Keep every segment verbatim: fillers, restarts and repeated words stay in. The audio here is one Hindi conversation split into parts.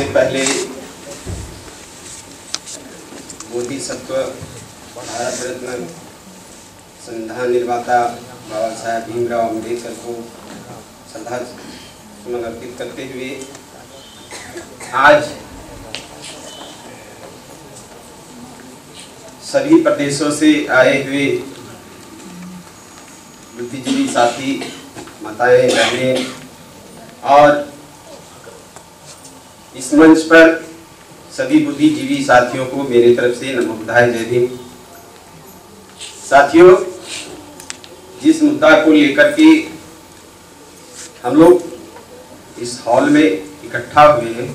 पहले बोधिसत्व भारत रत्न संविधान निर्माता बाबा साहेब भीमराव अम्बेडकर को श्रद्धा सुमन अर्पित करते हुए आज सभी प्रदेशों से आए हुए बुद्धिजीवी साथी, माताएं, बहनें और इस मंच पर सभी बुद्धिजीवी साथियों को मेरी तरफ से नमो बुद्धाय, जय भीम। साथियों, जिस मुद्दा को लेकर के हम लोग इस हॉल में इकट्ठा हुए हैं,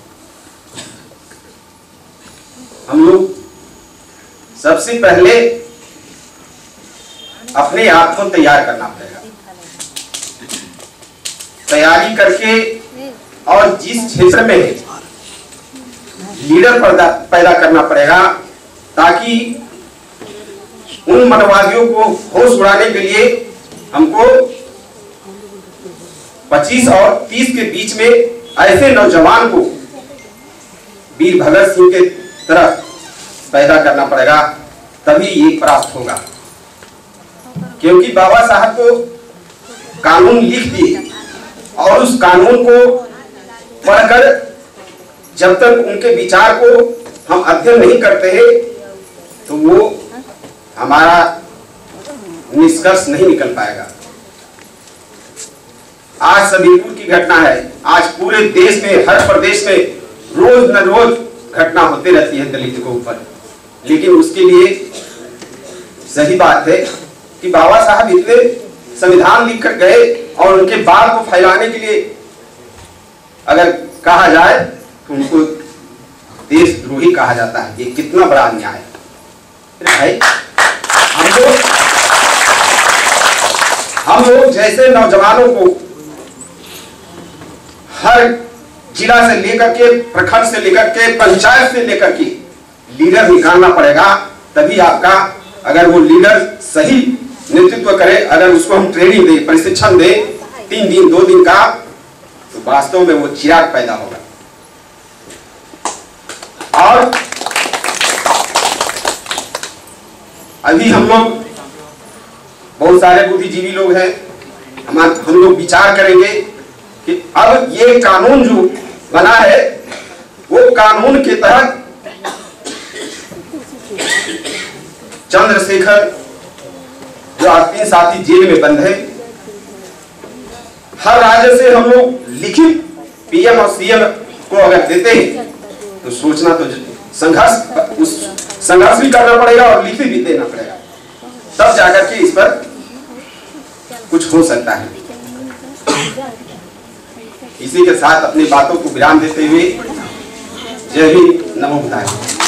हम लोग सबसे पहले अपने आप को तैयार करना पड़ेगा। तैयारी करके और जिस क्षेत्र में लीडर पैदा पैदा करना पड़ेगा, ताकि उन मनवादियों को होश उड़ाने के लिए हमको पच्चीस और तीस के बीच में ऐसे नौजवान को वीर भगत सिंह के तरह पैदा करना पड़ेगा, तभी ये प्राप्त होगा। क्योंकि बाबा साहब को कानून लिख दिए और उस कानून को पढ़कर जब तक उनके विचार को हम अध्ययन नहीं करते हैं तो वो हमारा निष्कर्ष नहीं निकल पाएगा। आज सभीपुर की घटना है, आज पूरे देश में, हर प्रदेश में रोज न रोज घटना होती रहती है दलित के ऊपर, लेकिन उसके लिए सही बात है कि बाबा साहब इतने संविधान लिखकर गए और उनके बाल को फैलाने के लिए अगर कहा जाए तो उनको देशद्रोही कहा जाता है। ये कितना बड़ा अन्याय है भाई। हम लोग हम लोग जैसे नौजवानों को हर जिला से लेकर के, प्रखंड से लेकर के, पंचायत से लेकर के लीडर निकालना पड़ेगा, तभी आपका, अगर वो लीडर सही नेतृत्व करे, अगर उसको हम ट्रेनिंग दे, प्रशिक्षण दे तीन दिन दो दिन का, तो वास्तव में वो चिराग पैदा होगा। और अभी हम लोग बहुत सारे बुद्धिजीवी लोग हैं, हम हम लोग विचार करेंगे कि अब ये कानून जो बना है वो कानून के तहत चंद्रशेखर जो आज तीन साथी जेल में बंद है, हर राज्य से हम लोग लिखित पीएम और सीएम को अगर देते हैं तो सोचना तो संघर्ष उस संघर्ष भी करना पड़ेगा और लिखित भी देना पड़ेगा, तब जाकर के इस पर कुछ हो सकता है। इसी के साथ अपनी बातों को विराम देते हुए जय हिंद, नमो बुद्धाय।